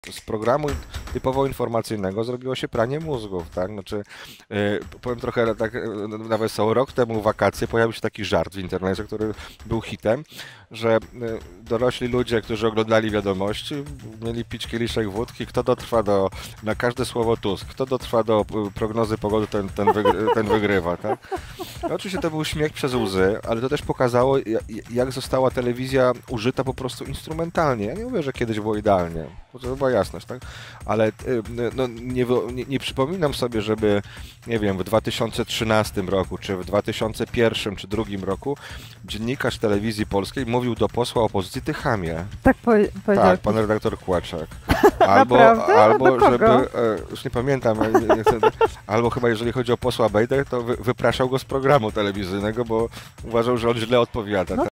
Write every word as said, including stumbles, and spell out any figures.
Z programu typowo informacyjnego zrobiło się pranie mózgów, tak? Znaczy, yy, powiem trochę tak yy, na wesoło, rok temu w wakacje pojawił się taki żart w internecie, który był hitem, że yy, dorośli ludzie, którzy oglądali wiadomości, mieli pić kieliszek wódki, kto dotrwa do, na każde słowo Tusk, kto dotrwa do yy, prognozy pogody, ten, ten, wygry, ten wygrywa, tak? No, oczywiście to był śmiech przez łzy, ale to też pokazało, jak została telewizja użyta po prostu instrumentalnie. Ja nie mówię, że kiedyś było idealnie, bo to była jasność, tak? Ale no, nie, nie, nie przypominam sobie, żeby, nie wiem, w dwa tysiące trzynastym roku, czy w dwa tysiące pierwszym, czy drugim roku dziennikarz telewizji polskiej mówił do posła opozycji: ty chamie. Tak powie powiedział. Tak, pan redaktor Kłaczak. Albo, albo żeby, już nie pamiętam, nie, nie chcę, albo chyba jeżeli chodzi o posła Bejdę, to wy, wypraszał go z programu telewizyjnego, bo uważał, że on źle odpowiada. No